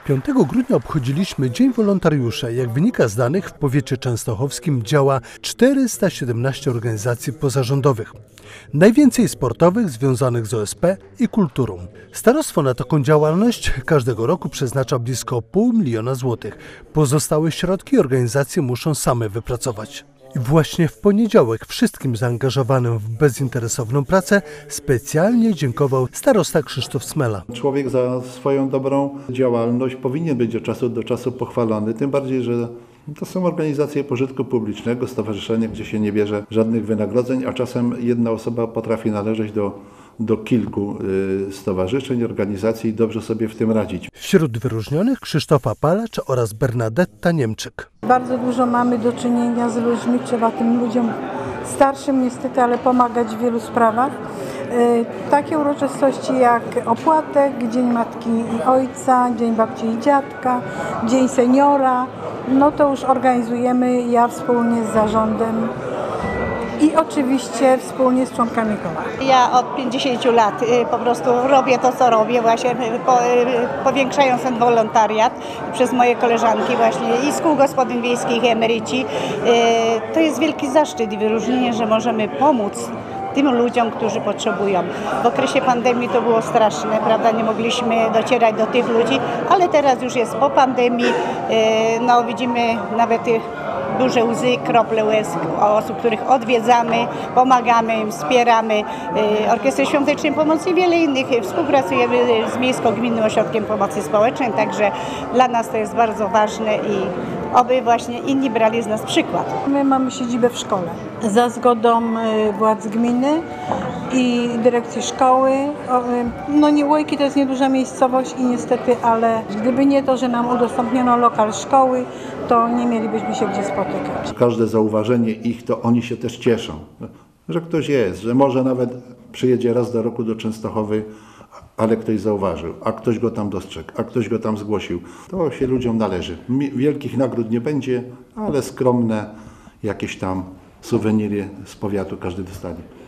5 grudnia obchodziliśmy Dzień Wolontariusza. Jak wynika z danych, w powiecie częstochowskim działa 417 organizacji pozarządowych. Najwięcej sportowych związanych z OSP i kulturą. Starostwo na taką działalność każdego roku przeznacza blisko 500 000 złotych. Pozostałe środki organizacje muszą same wypracować. I właśnie w poniedziałek wszystkim zaangażowanym w bezinteresowną pracę specjalnie dziękował starosta Krzysztof Smela. Człowiek za swoją dobrą działalność powinien być od czasu do czasu pochwalony, tym bardziej, że to są organizacje pożytku publicznego, stowarzyszenia, gdzie się nie bierze żadnych wynagrodzeń, a czasem jedna osoba potrafi należeć do kilku stowarzyszeń, organizacji i dobrze sobie w tym radzić. Wśród wyróżnionych Krzysztofa Palacz oraz Bernadetta Niemczyk. Bardzo dużo mamy do czynienia z ludźmi, trzeba tym ludziom starszym niestety, ale pomagać w wielu sprawach. Takie uroczystości jak opłatek, Dzień Matki i Ojca, Dzień Babci i Dziadka, Dzień Seniora, no to już organizujemy ja wspólnie z zarządem i oczywiście wspólnie z członkami koła. Ja od 50 lat po prostu robię to, co robię, właśnie powiększając ten wolontariat przez moje koleżanki właśnie i z kół gospodyń wiejskich, i emeryci. To jest wielki zaszczyt i wyróżnienie, że możemy pomóc tym ludziom, którzy potrzebują. W okresie pandemii to było straszne, prawda, nie mogliśmy docierać do tych ludzi, ale teraz już jest po pandemii, no widzimy nawet duże łzy, krople łez osób, których odwiedzamy, pomagamy im, wspieramy. Orkiestrę Świątecznej Pomocy i wiele innych. Współpracujemy z Miejsko-Gminnym Ośrodkiem Pomocy Społecznej, także dla nas to jest bardzo ważne i oby właśnie inni brali z nas przykład. My mamy siedzibę w szkole za zgodą władz gminy i dyrekcji szkoły. No Łojki to jest nieduża miejscowość i niestety, ale gdyby nie to, że nam udostępniono lokal szkoły, to nie mielibyśmy się gdzie spotykać. Każde zauważenie ich, to oni się też cieszą, że ktoś jest, że może nawet przyjedzie raz do roku do Częstochowy, ale ktoś zauważył, a ktoś go tam dostrzegł, a ktoś go tam zgłosił. To się ludziom należy. Wielkich nagród nie będzie, ale skromne jakieś tam suweniry z powiatu każdy dostanie.